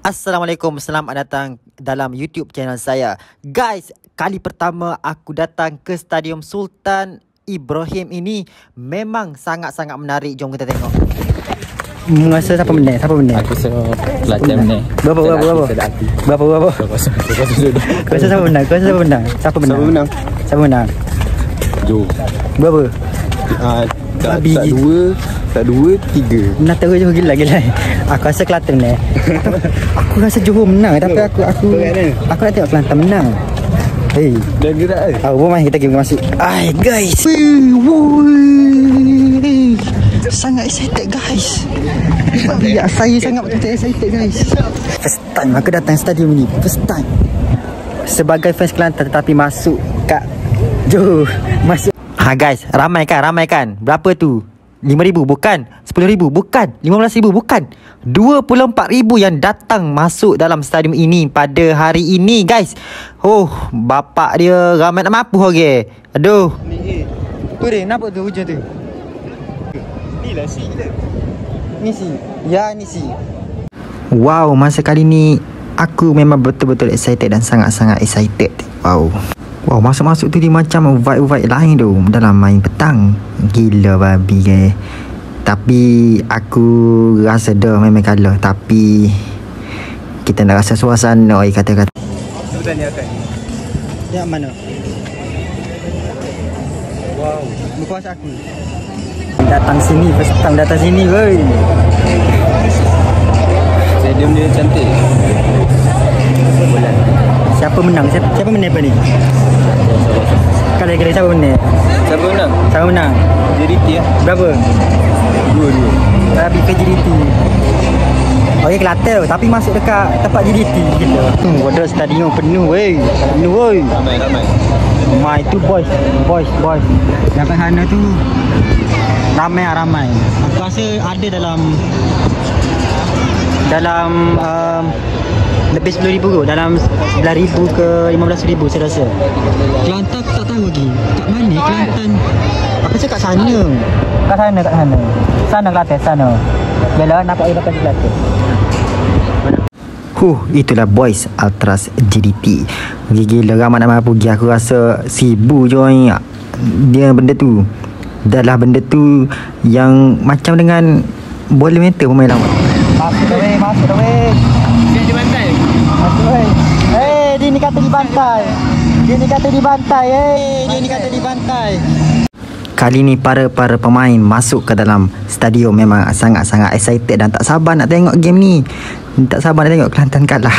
Assalamualaikum, selamat datang dalam YouTube channel saya. Guys, kali pertama aku datang ke Stadium Sultan Ibrahim ini memang sangat-sangat menarik. Jom kita tengok. Masa siapa menang? Siapa menang? Aku rasa Kelantan menang. Berapa? Kau rasa siapa menang? Siapa menang? Jom. Berapa? Tak dua, tiga. Nak terus je gila. Aku rasa Kelantan menang. Aku rasa Johor menang, tapi aku nak tengok Kelantan menang. Hei, Dah gerak ke? apa main kita pergi masuk. Ai guys. Sangat excited guys. Ya, saya sangat excited guys. First time aku datang stadium ni. First time. Sebagai fans Kelantan tetapi masuk kat Johor. Masuk. Guys, ramai kan? Berapa tu? 5,000 bukan, 10,000 bukan, 15,000 bukan, 24,000 yang datang masuk dalam stadium ini pada hari ini guys. Oh, bapak dia ramai nak mampu okay. Aduh. Tu dia, nampak tu hujan tu. Ni lah si kita. Ni si. Ya, ni si. Wow, masa kali ni aku memang betul-betul excited dan sangat-sangat excited. Wow, masuk-masuk tu dia macam vibe-vibe lain tu dalam main petang. Gila babi guys. Tapi aku rasa dah memang kalah. Tapi kita nak rasa suasana kata-kata. Sudah ni akan. Yang mana? Wow, berkuasa aku. Datang sini, petang datang sini woi. Stadium dia cantik. Siapa menang? Siapa menang apa ni? Kali-kali siapa menang? Siapa menang? JDT lah. Berapa? 2-2. Tapi ke JDT. Okey Kelantan tapi masuk dekat tempat JDT gila. Waduh stadium penuh weh. Ramai. Mai tu boys. Yang kat sana tu ramai. Aku rasa ada dalam lebih 10,000 kot. Dalam 11,000 ke 15,000 saya rasa. Kelantan aku tak tahu lagi. Kat mana Kelantan? Aku rasa kat sana. Kat sana. Sana Kelantan, sana. Yalah, nampak dia bakal Kelantan. Itulah boys Ultras JDT. Gila ramai nak pergi. Aku rasa sibuk join dia benda tu. Dah lah benda tu yang macam dengan bola mental pemain lama. Masuk dah weh. Dia di pantai. Masuk weh. Dia ni kata dibantai. Kali ni para pemain masuk ke dalam stadium memang sangat-sangat excited dan tak sabar nak tengok game ni. Tak sabar nak tengok Kelantan kalah.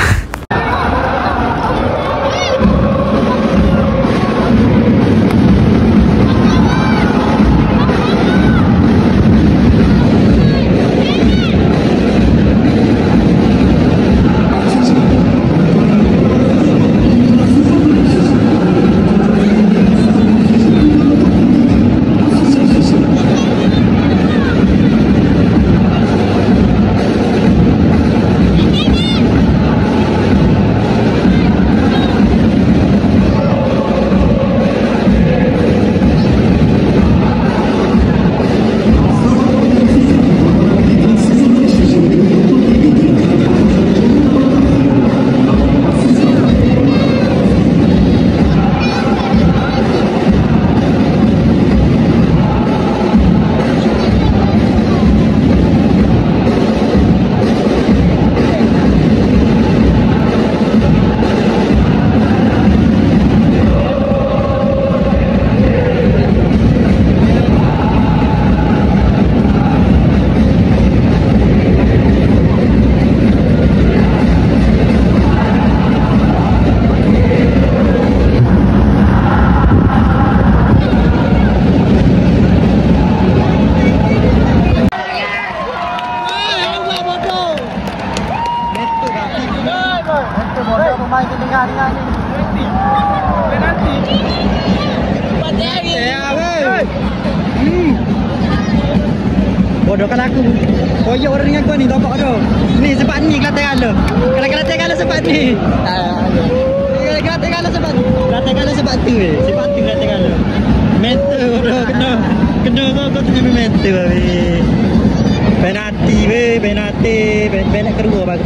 Bodoh kan aku. Koyak orang dengan kau ni topok tu. Ni sebab ni Kelantan kalah. Kalau Kelantan kalah sebab ni. Kelantan kalah sebab tu Kelantan kalah. Mental bodoh kena kau tu mental weh. Penalti weh, penalti. Penalti kedua bagi penalti.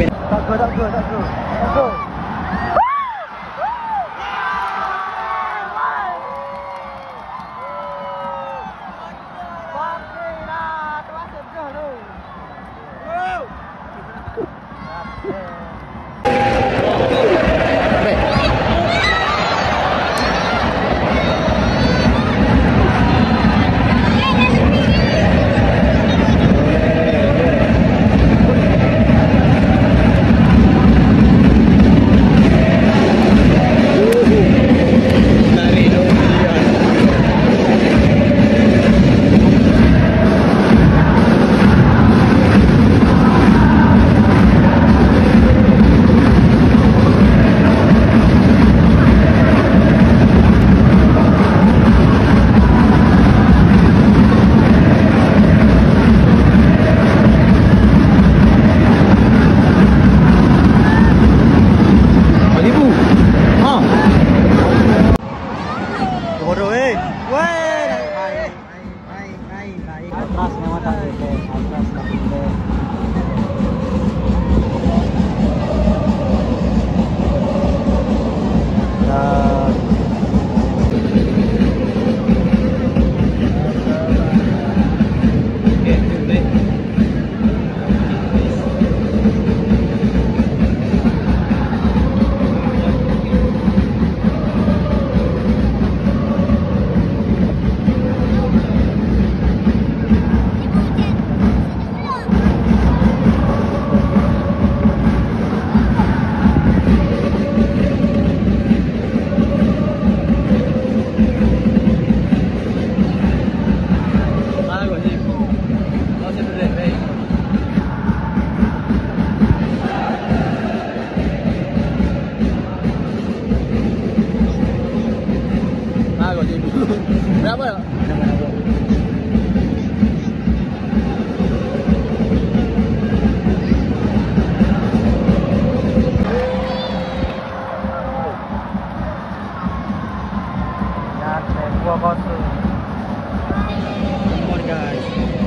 Berapa? Come on guys.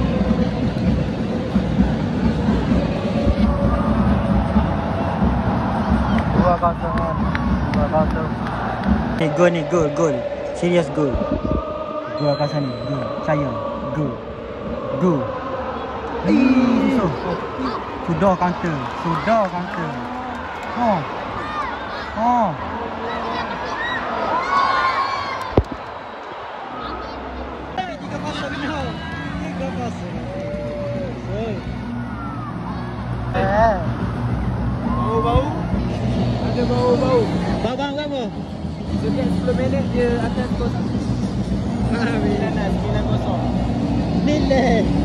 Gol ni, gol. Serius gol. Gol kat sana, gol. Saya, gol. Sudah counter. Oh. Bau-bau. Ada bau-bau. Bang berapa? Setiap 10 minit dia akan kosong. 9-0. Nilai.